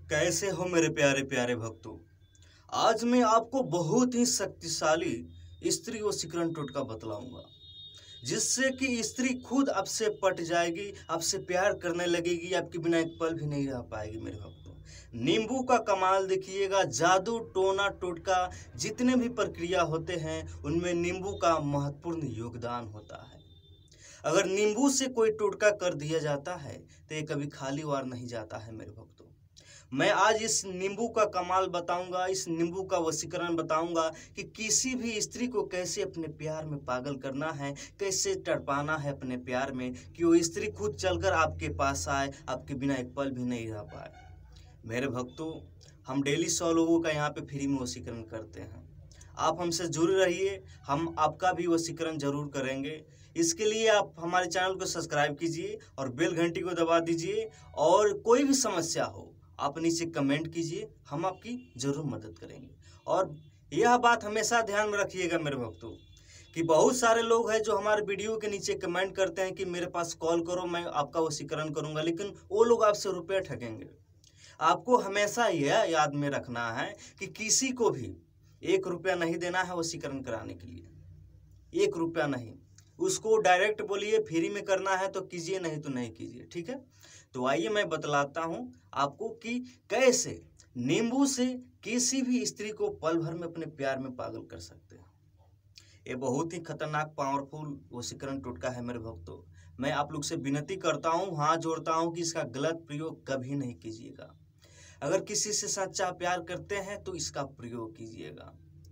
कैसे हो मेरे प्यारे प्यारे भक्तों। आज मैं आपको बहुत ही शक्तिशाली स्त्री वशीकरण टोटका बतलाऊंगा, जिससे कि स्त्री खुद आपसे पट जाएगी, आपसे प्यार करने लगेगी, आपके बिना एक पल भी नहीं रह पाएगी मेरे भक्तों। नींबू का कमाल देखिएगा, जादू टोना टोटका जितने भी प्रक्रिया होते हैं उनमें नींबू का महत्वपूर्ण योगदान होता है। अगर नींबू से कोई टोटका कर दिया जाता है तो ये कभी खाली वार नहीं जाता है मेरे भक्तों। मैं आज इस नींबू का कमाल बताऊंगा, इस नींबू का वशीकरण बताऊंगा कि किसी भी स्त्री को कैसे अपने प्यार में पागल करना है, कैसे तड़पाना है अपने प्यार में कि वो स्त्री खुद चलकर आपके पास आए, आपके बिना एक पल भी नहीं रह पाए। मेरे भक्तों, हम डेली 100 लोगों का यहाँ पे फ्री में वशीकरण करते हैं। आप हमसे जुड़े रहिए, हम आपका भी वशीकरण जरूर करेंगे। इसके लिए आप हमारे चैनल को सब्सक्राइब कीजिए और बेल घंटी को दबा दीजिए। और कोई भी समस्या हो आप नीचे कमेंट कीजिए, हम आपकी जरूर मदद करेंगे। और यह बात हमेशा ध्यान में रखिएगा मेरे भक्तों कि बहुत सारे लोग हैं जो हमारे वीडियो के नीचे कमेंट करते हैं कि मेरे पास कॉल करो, मैं आपका वशीकरण करूंगा, लेकिन वो लोग आपसे रुपये ठगेंगे। आपको हमेशा यह याद में रखना है कि किसी को भी 1 रुपया नहीं देना है वशीकरण कराने के लिए। 1 रुपया नहीं, उसको डायरेक्ट बोलिए फ्री में करना है तो कीजिए, नहीं तो नहीं कीजिए, ठीक है। तो आइए मैं बतलाता हूं आपको कि कैसे नींबू से किसी भी स्त्री को पल भर में अपने प्यार में पागल कर सकते हैं। ये बहुत ही खतरनाक पावरफुल वशीकरण टोटका है मेरे भक्तों। मैं आप लोग से विनती करता हूं, हाथ जोड़ता हूं कि इसका गलत प्रयोग कभी नहीं कीजिएगा। अगर किसी से सच्चा प्यार करते हैं तो इसका प्रयोग कीजिएगा।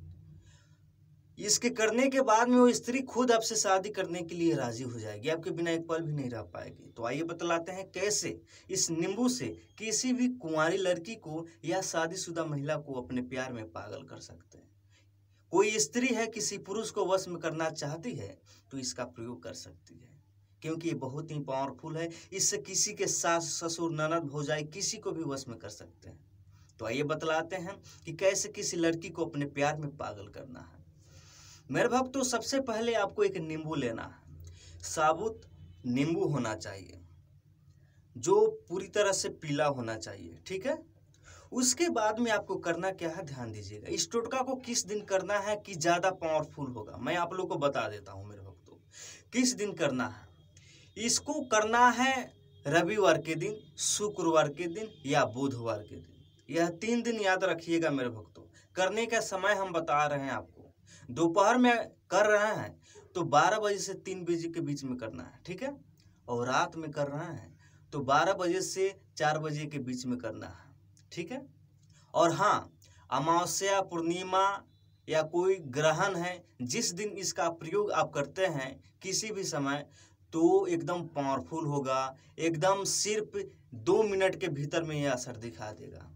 इसके करने के बाद में वो स्त्री खुद आपसे शादी करने के लिए राजी हो जाएगी, आपके बिना एक पल भी नहीं रह पाएगी। तो आइए बतलाते हैं कैसे इस नींबू से किसी भी कुंवारी लड़की को या शादीशुदा महिला को अपने प्यार में पागल कर सकते हैं। कोई स्त्री है किसी पुरुष को वश में करना चाहती है तो इसका प्रयोग कर सकती है, क्योंकि ये बहुत ही पावरफुल है। इससे किसी के सास ससुर ननद भौजाई किसी को भी वश में कर सकते हैं। तो आइए बतलाते हैं कि कैसे किसी लड़की को अपने प्यार में पागल करना है। मेरे भक्तों, सबसे पहले आपको एक नींबू लेना है। साबुत नींबू होना चाहिए जो पूरी तरह से पीला होना चाहिए, ठीक है। उसके बाद में आपको करना क्या है, ध्यान दीजिएगा। इस टोटका को किस दिन करना है कि ज़्यादा पावरफुल होगा, मैं आप लोग को बता देता हूँ मेरे भक्तों। किस दिन करना है, इसको करना है रविवार के दिन, शुक्रवार के दिन या बुधवार के दिन। यह 3 दिन याद रखिएगा मेरे भक्तों। करने का समय हम बता रहे हैं आपको। दोपहर में कर रहे हैं तो 12 बजे से 3 बजे के बीच में करना है, ठीक है। और रात में कर रहे हैं तो 12 बजे से 4 बजे के बीच में करना है, ठीक है। और हाँ, अमावस्या, पूर्णिमा या कोई ग्रहण है, जिस दिन इसका प्रयोग आप करते हैं किसी भी समय, तो एकदम पावरफुल होगा। एकदम सिर्फ 2 मिनट के भीतर में यह असर दिखा देगा।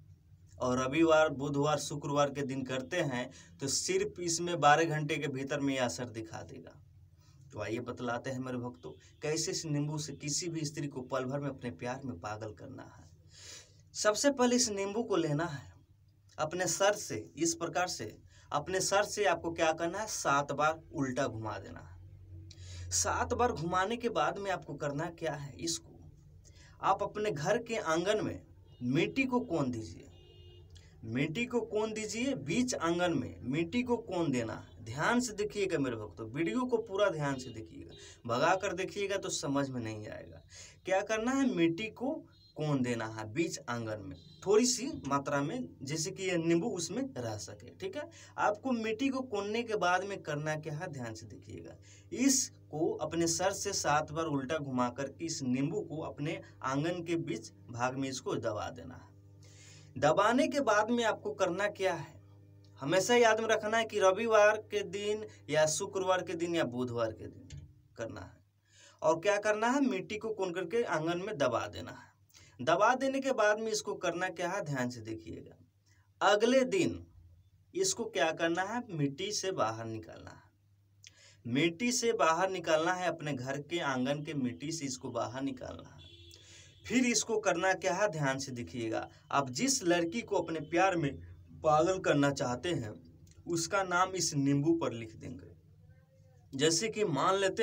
और रविवार, बुधवार, शुक्रवार के दिन करते हैं तो सिर्फ इसमें 12 घंटे के भीतर में यह असर दिखा देगा। तो आइए बतलाते हैं मेरे भक्तों कैसे इस नींबू से किसी भी स्त्री को पल भर में अपने प्यार में पागल करना है। सबसे पहले इस नींबू को लेना है अपने सर से, इस प्रकार से अपने सर से आपको क्या करना है, 7 बार उल्टा घुमा देना है। 7 बार घुमाने के बाद में आपको करना क्या है, इसको आप अपने घर के आंगन में मिट्टी को कोन दीजिए। मिट्टी को कोन दीजिए, बीच आंगन में मिट्टी को कोन देना है। ध्यान से देखिएगा मेरे भक्तों, वीडियो को पूरा ध्यान से देखिएगा, भगा कर देखिएगा तो समझ में नहीं आएगा। क्या करना है, मिट्टी को कोन देना है बीच आंगन में, थोड़ी सी मात्रा में, जैसे कि यह नींबू उसमें रह सके, ठीक है। आपको मिट्टी को कोनने के बाद में करना क्या है, ध्यान से देखिएगा। इसको अपने सर से 7 बार उल्टा घुमा करके इस नींबू को अपने आंगन के बीच भाग में इसको दबा देना है। दबाने के बाद में आपको करना क्या है, हमेशा याद में रखना है कि रविवार के दिन या शुक्रवार के दिन या बुधवार के दिन करना है। और क्या करना है, मिट्टी को कोन करके आंगन में दबा देना है। दबा देने के बाद में इसको करना क्या है, ध्यान से देखिएगा। अगले दिन इसको क्या करना है, मिट्टी से बाहर निकालना है। मिट्टी से बाहर निकालना है, अपने घर के आंगन के मिट्टी से इसको बाहर निकालना है। फिर इसको करना क्या है, ध्यान से देखिएगा। आप जिस लड़की को अपने प्यार में पागल करना चाहते हैं उसका नाम इस नींबू पर लिख देंगे। जैसे कि मान लेते हैं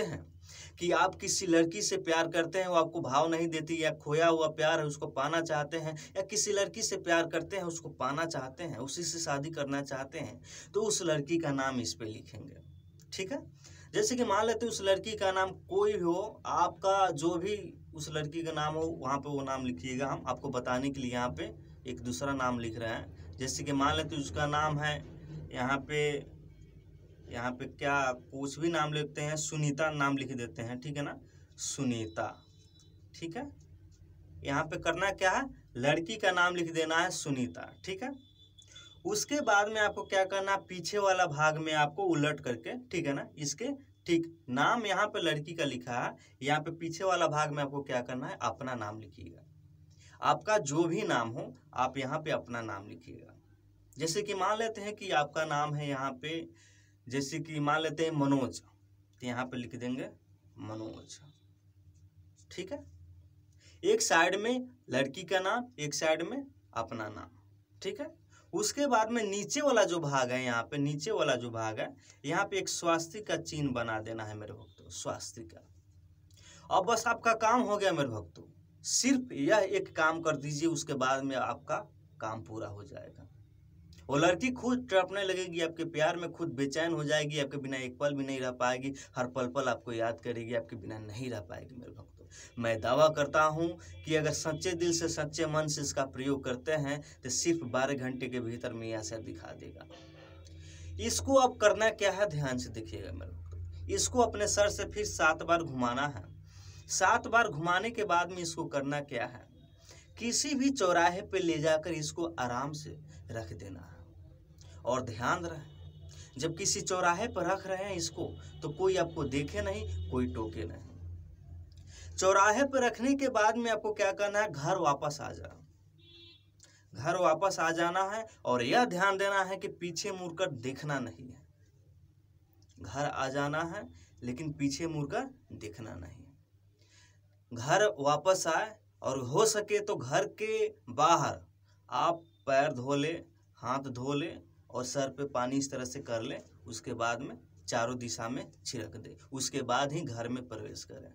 कि आप किसी लड़की से प्यार करते हैं, वो आपको भाव नहीं देती, या खोया हुआ प्यार है उसको पाना चाहते हैं, या किसी लड़की से प्यार करते हैं उसको पाना चाहते हैं, उसी से शादी करना चाहते हैं, तो उस लड़की का नाम इस पे लिखेंगे। ठीक है, जैसे कि मान लेते उस लड़की का नाम कोई भी हो, आपका जो भी उस लड़की का नाम हो वहाँ पे वो नाम लिखिएगा। हम आपको बताने के लिए यहाँ पे एक दूसरा नाम लिख रहे हैं। जैसे कि मान लेते उसका नाम है यहाँ पे क्या कुछ भी नाम लेते हैं, सुनीता नाम लिख देते हैं, ठीक है ना, सुनीता। ठीक है, यहाँ पे करना क्या है, लड़की का नाम लिख देना है सुनीता। ठीक है, उसके बाद में आपको क्या करना है, पीछे वाला भाग में आपको उलट करके, ठीक है ना, इसके ठीक नाम यहाँ पे लड़की का लिखा है, यहाँ पे पीछे वाला भाग में आपको क्या करना है, अपना नाम लिखिएगा। आपका जो भी नाम हो आप यहाँ पे अपना नाम लिखिएगा। जैसे कि मान लेते हैं कि आपका नाम है यहाँ पे, जैसे कि मान लेते हैं मनोज, तो यहाँ पे लिख देंगे मनोज। ठीक है, एक साइड में लड़की का नाम, एक साइड में अपना नाम। ठीक है, उसके बाद में नीचे वाला जो भाग है, यहाँ पे नीचे वाला जो भाग है, यहाँ पे एक स्वास्तिक का चिन्ह बना देना है मेरे भक्तों, स्वास्तिक का। अब बस आपका काम हो गया मेरे भक्तों, सिर्फ यह एक काम कर दीजिए, उसके बाद में आपका काम पूरा हो जाएगा। वो लड़की खुद तड़पने लगेगी आपके प्यार में, खुद बेचैन हो जाएगी, आपके बिना एक पल भी नहीं रह पाएगी, हर पल पल आपको याद करेगी, आपके बिना नहीं रह पाएगी मेरे भक्तों। मैं दावा करता हूं कि अगर सच्चे दिल से सच्चे मन से इसका प्रयोग करते हैं तो सिर्फ 12 घंटे के भीतर में यह असर दिखा देगा। इसको अब करना क्या है, ध्यान से देखिएगा मेरे भक्तों। इसको अपने सर से फिर 7 बार घुमाना है। 7 बार घुमाने के बाद में इसको करना क्या है, किसी भी चौराहे पे ले जाकर इसको आराम से रख देना है। और ध्यान रहे, जब किसी चौराहे पर रख रहे हैं इसको, तो कोई आपको देखे नहीं, कोई टोके नहीं। चौराहे पर रखने के बाद में आपको क्या करना है, घर वापस आ जाना, घर वापस आ जाना है। और यह ध्यान देना है कि पीछे मुड़कर देखना नहीं है। घर आ जाना है लेकिन पीछे मुड़कर देखना नहीं है। घर वापस आए और हो सके तो घर के बाहर आप पैर धो ले, हाथ धो ले और सर पे पानी इस तरह से कर ले, उसके बाद में चारों दिशा में छिड़क दे, उसके बाद ही घर में प्रवेश करें।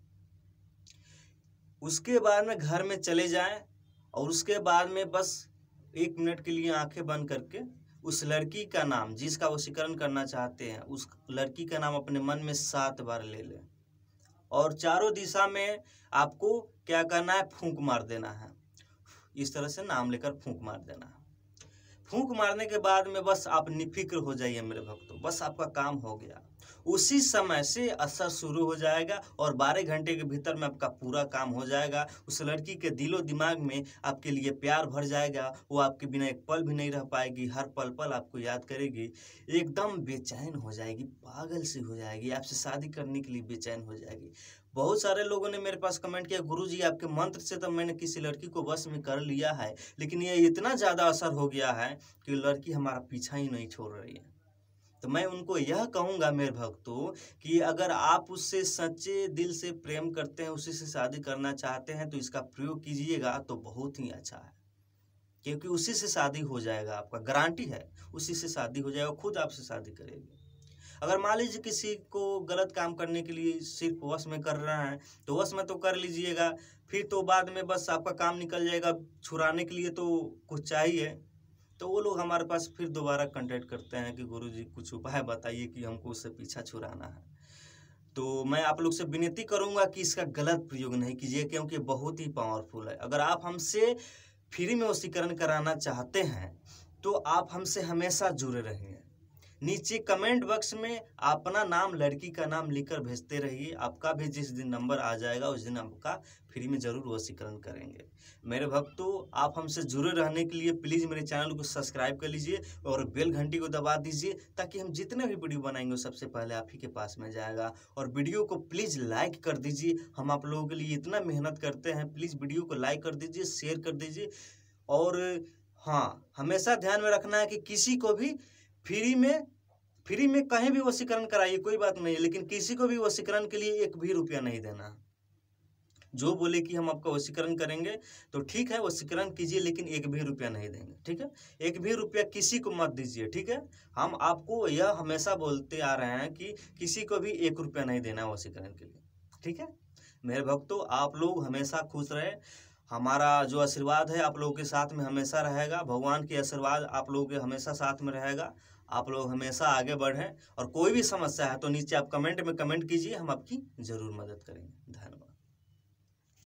उसके बाद में घर में चले जाएं और उसके बाद में बस 1 मिनट के लिए आंखें बंद करके उस लड़की का नाम, जिसका वशीकरण करना चाहते हैं, उस लड़की का नाम अपने मन में 7 बार ले लें और चारों दिशा में आपको क्या करना है, फूंक मार देना है। इस तरह से नाम लेकर फूंक मार देना है। फूंक मारने के बाद में बस आप निफिक्र हो जाइए मेरे भक्तों, बस आपका काम हो गया। उसी समय से असर शुरू हो जाएगा और 12 घंटे के भीतर में आपका पूरा काम हो जाएगा। उस लड़की के दिलो दिमाग में आपके लिए प्यार भर जाएगा, वो आपके बिना एक पल भी नहीं रह पाएगी, हर पल पल आपको याद करेगी, एकदम बेचैन हो जाएगी, पागल सी हो जाएगी, आपसे शादी करने के लिए बेचैन हो जाएगी। बहुत सारे लोगों ने मेरे पास कमेंट किया, गुरुजी आपके मंत्र से तो मैंने किसी लड़की को वश में कर लिया है, लेकिन ये इतना ज़्यादा असर हो गया है कि लड़की हमारा पीछा ही नहीं छोड़ रही है। तो मैं उनको यह कहूँगा मेरे भक्तों कि अगर आप उससे सच्चे दिल से प्रेम करते हैं, उसी से शादी करना चाहते हैं, तो इसका प्रयोग कीजिएगा तो बहुत ही अच्छा है, क्योंकि उसी से शादी हो जाएगा, आपका गारंटी है, उसी से शादी हो जाएगा, खुद आपसे शादी करेगी। अगर मान लीजिए किसी को गलत काम करने के लिए सिर्फ वश में कर रहा है, तो वश में तो कर लीजिएगा, फिर तो बाद में बस आपका काम निकल जाएगा। छुड़ाने के लिए तो कुछ चाहिए, तो वो लोग हमारे पास फिर दोबारा कांटेक्ट करते हैं कि गुरुजी कुछ उपाय बताइए कि हमको उससे पीछा छुड़ाना है। तो मैं आप लोग से विनती करूंगा कि इसका गलत प्रयोग नहीं कीजिए, क्योंकि बहुत ही पावरफुल है। अगर आप हमसे फ्री में वशीकरण कराना चाहते हैं तो आप हमसे हमेशा जुड़े रहिए। नीचे कमेंट बॉक्स में अपना नाम, लड़की का नाम लिखकर भेजते रहिए। आपका भी जिस दिन नंबर आ जाएगा उस दिन आपका फ्री में ज़रूर वशीकरण करेंगे। मेरे भक्तों, आप हमसे जुड़े रहने के लिए प्लीज़ मेरे चैनल को सब्सक्राइब कर लीजिए और बेल घंटी को दबा दीजिए, ताकि हम जितने भी वीडियो बनाएंगे सबसे पहले आप ही के पास में जाएगा। और वीडियो को प्लीज़ लाइक कर दीजिए, हम आप लोगों के लिए इतना मेहनत करते हैं, प्लीज़ वीडियो को लाइक कर दीजिए, शेयर कर दीजिए। और हाँ, हमेशा ध्यान में रखना है कि किसी को भी फ्री में कहीं भी वशीकरण कराइए, कोई बात नहीं है, लेकिन किसी को भी वशीकरण के लिए 1 भी रुपया नहीं देना। जो बोले कि हम आपका वशीकरण करेंगे तो ठीक है, वशीकरण कीजिए, लेकिन एक भी रुपया नहीं देंगे। ठीक है, एक भी रुपया किसी को मत दीजिए। ठीक है, हम आपको यह हमेशा बोलते आ रहे हैं कि किसी को भी 1 रुपया नहीं देना है वशीकरण के लिए। ठीक है मेरे भक्तों, आप लोग हमेशा खुश रहे। हमारा जो आशीर्वाद है आप लोगों के साथ में हमेशा रहेगा। भगवान की आशीर्वाद आप लोगों के हमेशा साथ में रहेगा। आप लोग हमेशा आगे बढ़ें, और कोई भी समस्या है तो नीचे आप कमेंट में कमेंट कीजिए, हम आपकी जरूर मदद करेंगे। धन्यवाद।